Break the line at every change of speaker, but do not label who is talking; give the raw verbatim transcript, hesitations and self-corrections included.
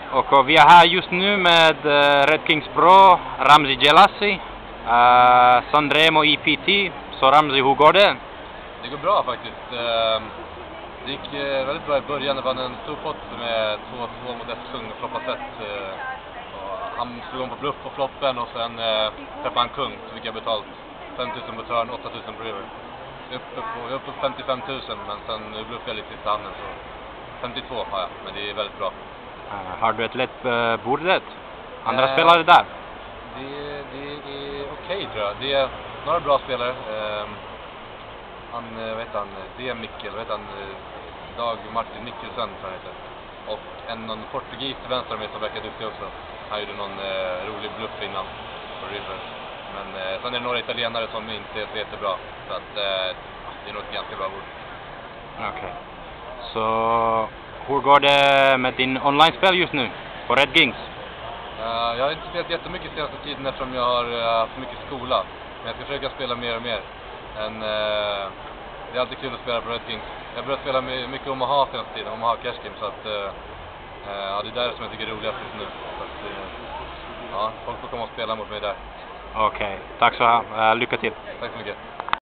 Och vi är här just nu med uh, Red Kings Pro, Ramzi Jelassi, uh, Sandremo E P T. Så Ramzi, hur går det?
Det går bra faktiskt. Uh, det gick uh, väldigt bra i början. Det var en stor pott med två två mot ett kung och floppat set. Uh, han slog om på bluff på floppen och sen uh, träffade han kung, så fick jag betalt fem tusen på turn, åtta tusen på river. Uppe på, uppe på femtiofem tusen, men sen bluffade jag lite i sista handen, så femtiotvå har jag, men det är väldigt bra.
Uh, har du ett lätt uh, bordet? Andra
uh,
spelare där?
Det, det är okej okay, tror jag. Det är några bra spelare. Uh, han, vad heter han? D. Mikkel, vad heter han? Dag Martin Mikkelsen tror jag heter. Och en någon portugis till vänster med som verkar duktig också. Han gjorde någon uh, rolig bluff innan på river. Men uh, sen är det några italienare som inte är så jättebra. Så att uh, det är nog ett ganska bra bord.
Okej. Okay. Så hur går det med din online-spel just nu på Red Kings?
Uh, jag har inte spelat jättemycket senaste tiden eftersom jag har uh, haft mycket skola. Men jag ska försöka spela mer och mer. Men, uh, det är alltid kul att spela på Red Kings. Jag börjar spela mycket Omaha senaste tiden, Omaha Cash Game. Så att, uh, uh, det är där som jag tycker är roligast just nu. Så att, uh, ja, folk får komma och spela mot mig där.
Okej, okay. Tack så här. Uh, lycka till.
Tack så mycket.